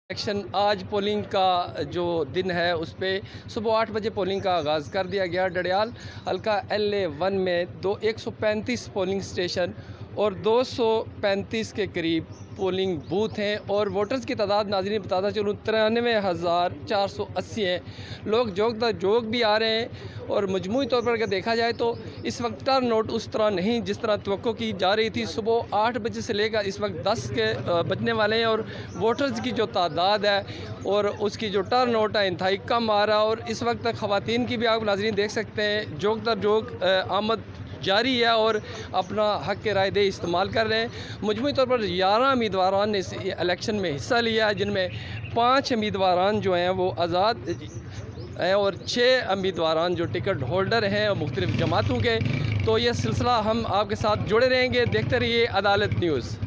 Election आज polling का जो दिन है उस पर सुबह 8 बजे पोलिंग का आगाज़ कर दिया गया। डडियाल हल्का LA1 में 135 पोलिंग स्टेशन और 235 के करीब पोलिंग बूथ हैं और वोटर्स की तादाद नाज़रीन बताता चलूँ 93,480 हैं। लोग जोग भी आ रहे हैं और मजमूई तौर पर अगर देखा जाए तो इस वक्त टर्न आउट उस तरह नहीं जिस तरह तवक्को की जा रही थी। सुबह 8 बजे से लेकर इस वक्त 10 के बजने वाले हैं और वोटर्स की जो तादाद है और उसकी जो टर्न आउट है इंतहाई कम आ रहा है। और इस वक्त ख़वातीन की भी आप नाज़रीन देख सकते हैं जोग आमद जारी है और अपना हक़ के राय दे इस्तेमाल कर रहे हैं। मजमूई तौर पर 11 उम्मीदवारान ने इस इलेक्शन में हिस्सा लिया है, जिनमें 5 उम्मीदवारान जो हैं वो आज़ाद हैं और 6 उम्मीदवारान जो टिकट होल्डर हैं और मुख्तलिफ़ जमातों के। तो ये सिलसिला हम आपके साथ जुड़े रहेंगे। देखते रहिए अदालत न्यूज़।